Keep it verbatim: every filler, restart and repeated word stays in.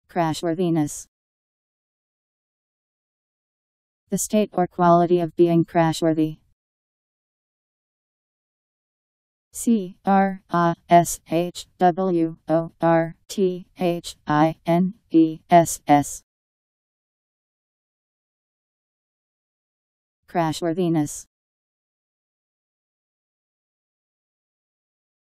Crashworthiness. The state or quality of being crashworthy. C R A S H W O R T H I N E S S. Crashworthiness.